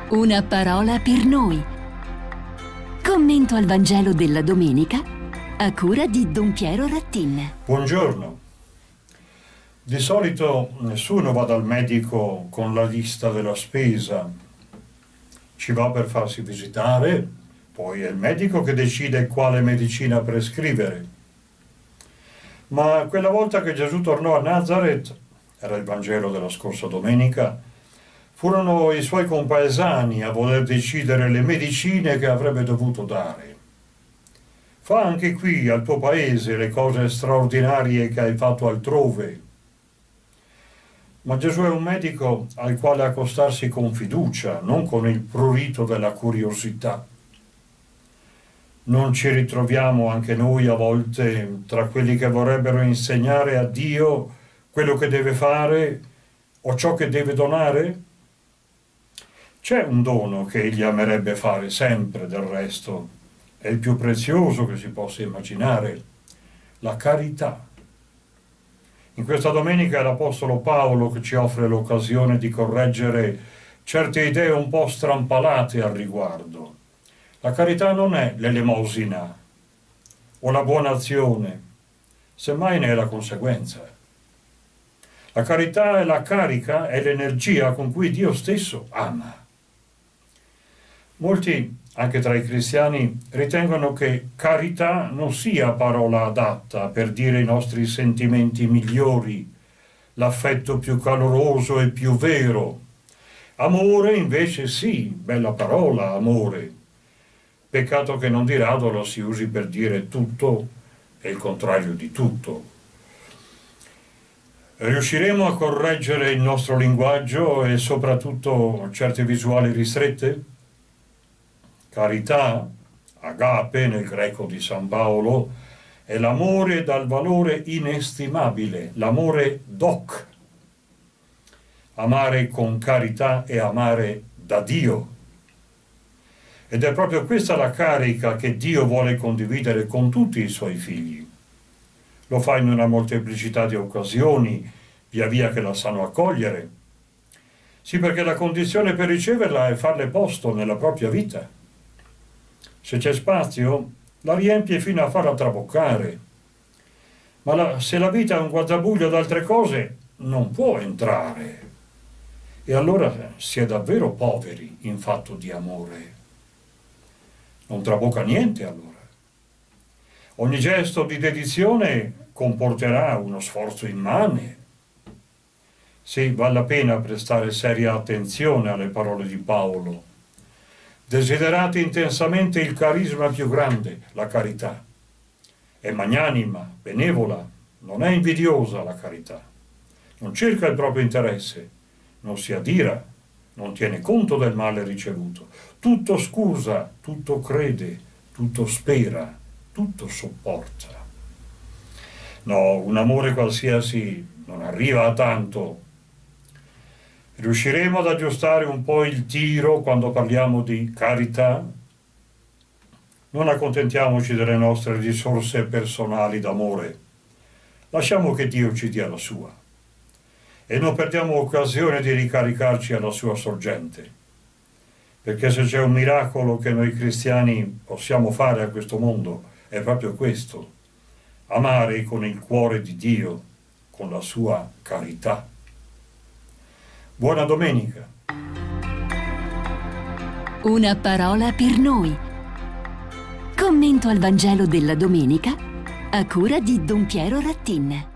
Una parola per noi. Commento al Vangelo della domenica a cura di Don Piero Rattin. Buongiorno. Di solito nessuno va dal medico con la lista della spesa. Ci va per farsi visitare, poi è il medico che decide quale medicina prescrivere. Ma quella volta che Gesù tornò a Nazareth, era il Vangelo della scorsa domenica, furono i suoi compaesani a voler decidere le medicine che avrebbe dovuto dare. Fa anche qui, al tuo paese, le cose straordinarie che hai fatto altrove. Ma Gesù è un medico al quale accostarsi con fiducia, non con il prurito della curiosità. Non ci ritroviamo anche noi a volte tra quelli che vorrebbero insegnare a Dio quello che deve fare o ciò che deve donare? C'è un dono che egli amerebbe fare sempre, del resto, è il più prezioso che si possa immaginare, la carità. In questa domenica è l'Apostolo Paolo che ci offre l'occasione di correggere certe idee un po' strampalate al riguardo. La carità non è l'elemosina o la buona azione, semmai ne è la conseguenza. La carità è la carica, è l'energia con cui Dio stesso ama. Molti, anche tra i cristiani, ritengono che carità non sia parola adatta per dire i nostri sentimenti migliori, l'affetto più caloroso e più vero. Amore invece sì, bella parola, amore. Peccato che non di rado lo si usi per dire tutto e il contrario di tutto. Riusciremo a correggere il nostro linguaggio e soprattutto certe visuali ristrette? Carità, agape nel greco di San Paolo, è l'amore dal valore inestimabile, l'amore doc. Amare con carità è amare da Dio. Ed è proprio questa la carica che Dio vuole condividere con tutti i suoi figli. Lo fa in una molteplicità di occasioni, via via che la sanno accogliere. Sì, perché la condizione per riceverla è farle posto nella propria vita. Se c'è spazio, la riempie fino a farla traboccare. Ma se la vita è un guazzabuglio d'altre cose, non può entrare. E allora si è davvero poveri in fatto di amore. Non trabocca niente allora. Ogni gesto di dedizione comporterà uno sforzo immane. Sì, vale la pena prestare seria attenzione alle parole di Paolo. Desiderate intensamente il carisma più grande, la carità. È magnanima, benevola, non è invidiosa la carità. Non cerca il proprio interesse, non si adira, non tiene conto del male ricevuto. Tutto scusa, tutto crede, tutto spera, tutto sopporta. No, un amore qualsiasi non arriva a tanto. Riusciremo ad aggiustare un po' il tiro quando parliamo di carità? Non accontentiamoci delle nostre risorse personali d'amore. Lasciamo che Dio ci dia la sua. E non perdiamo occasione di ricaricarci alla sua sorgente. Perché se c'è un miracolo che noi cristiani possiamo fare a questo mondo, è proprio questo. Amare con il cuore di Dio, con la sua carità. Buona domenica. Una parola per noi. Commento al Vangelo della domenica a cura di Don Piero Rattin.